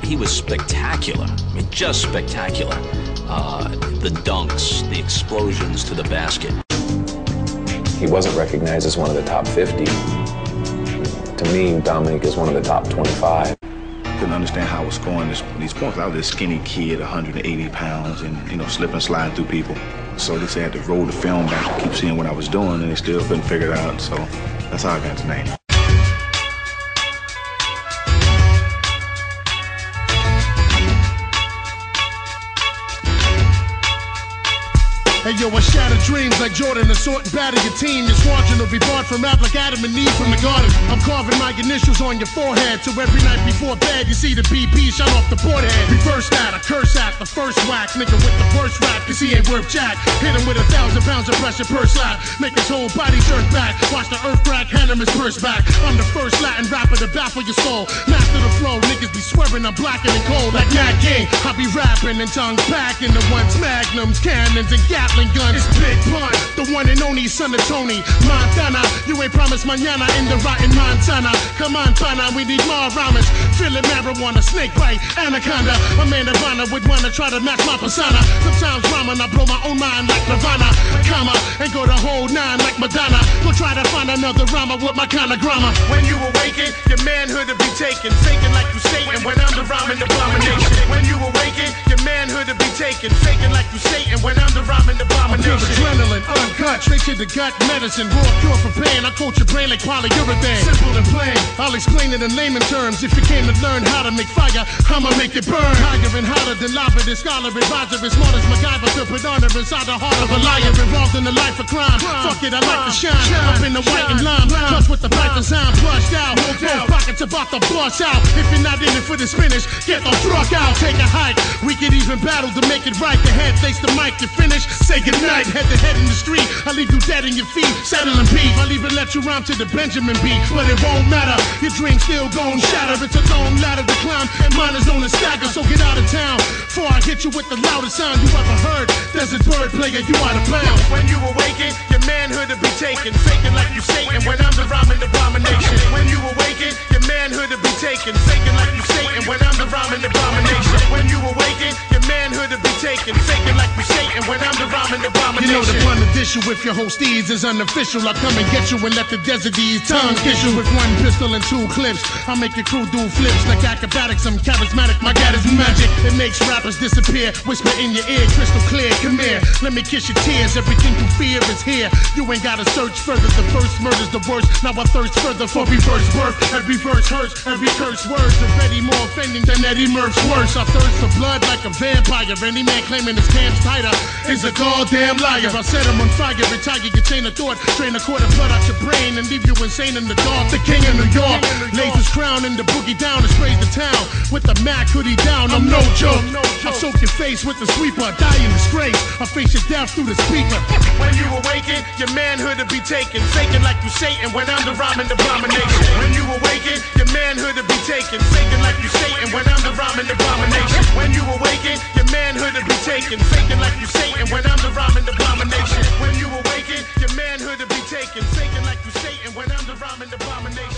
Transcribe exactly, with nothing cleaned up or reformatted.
he was spectacular. I mean, just spectacular. Uh, the dunks, the explosions to the basket. He wasn't recognized as one of the top fifty. To me, Dominique is one of the top twenty-five. Couldn't understand how I was scoring this, these points. I was this skinny kid, one hundred eighty pounds, and you know, slipping and sliding through people. So they said I had to roll the film back to keep seeing what I was doing, and they still couldn't figure it out. So that's how I got the name. Hey yo, I shatter dreams like Jordan, assault and batter your team. Your squadron will be barred from rap like Adam and Eve from the garden. I'm carving my initials on your forehead, so every night before bed you see the B P shot off the board head. Reverse that, I curse at the first whack, nigga with the worst rap, cause he ain't worth jack. Hit him with a thousand pounds of pressure per slap, make his whole body jerk back. Watch the earth crack, hand him his purse back. I'm the first Latin rapper to baffle your soul. Master the flow, niggas be swearing I'm blacker than cold like Nat King. I be rapping and tongues packing the ones magnums, cannons, and Gatling guns. It's Big Pun, the one and only son of Tony Montana. You ain't promised mañana in the rotten Montana. Come on, pana, we need more rhymes. Feeling marijuana, snake bite, anaconda. A man of honor would wanna try to match my persona. Sometimes rhyming, I blow my own mind like Nirvana, comma, and go the whole nine like Madonna. Go try to find another rhymer with my kind of grammar. When you awaken, your manhood will be taken, faking like you Satan. When I'm the rhyming abomination. When you awaken, your manhood will be taken, faking like you Satan. When I'm the rhyming abomination. Adrenaline, uncut, straight to the gut medicine. Raw cure for pain, I coat your brain like polyurethane. Simple and plain, I'll explain it in layman terms. If you came to learn how to make fire, I'ma make it burn. Higher and hotter than lava, this scholar advisor as smart as MacGyver to put honor inside the heart of a liar. Involved in the life of crime, fuck it, I like to shine. Up in the white and lime, plus with the pipe design flushed out. Both pockets about to bust out. If you're not in it for the spinach, get the truck out. Take a hike, we could even battle to make it right. The head face the mic, you finish, say goodnight. Head to head in the street, I leave you dead in your feet, saddling beef. I'll even let you rhyme to the Benjamin beat, but it won't matter. Your dream still gon' shatter. It's a long ladder to climb, and mine is on a stagger. So get out of town before I hit you with the loudest sound you ever heard. Desert bird player, you out of bounds. When you awaken, your manhood will be taken, faking like you Satan. When I'm the rhyming abomination. When you awaken, your manhood will be taken, faking like you Satan. When I'm the rhyming abomination. When you awaken, your manhood will be taken, faking like you Satan. When I'm the rhyming abomination. You know the blunt issue with your hosties is unofficial. I come and get you and let the desert these tongues kiss you with one pistol and two clips. I make your crew do flips like acrobatics. I'm charismatic, my God is magic. It makes rappers disappear. Whisper in your ear, crystal clear. Come here, let me kiss your tears. Everything you fear is here. You ain't gotta search further. The first murder's the worst. Now I thirst further for reverse birth. Every verse hurts, every curse words already more offending than Eddie Murph's worse. I thirst for blood like a vampire. Any man claiming his camp's tighter is a goddamn liar. I set him on fire, retire your chain of thought, drain a quart of blood out your brain and leave you insane in the dark. The king of New York lays his crown and the boogie down and sprays the town with the Mac hoodie down. I'm no joke. I soak your face with the sweeper, die in disgrace. I face your death through the speaker. When you awaken, your manhood will be taken, faking like you Satan. When I'm the rhyming abomination. When you awaken, your manhood will be taken, faking like you Satan. When I'm the rhyming abomination. When you awaken, your manhood will be taken, faking like you Satan. When I'm the rhyming abomination. When you awaken, your manhood will be taken, faking like you Satan. When I'm the rhyming abomination.